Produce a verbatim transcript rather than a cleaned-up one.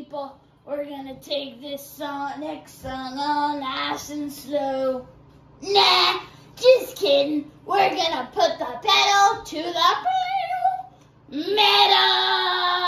people, we're gonna take this song, next song all nice and slow. Nah, just kidding. We're gonna put the pedal to the metal.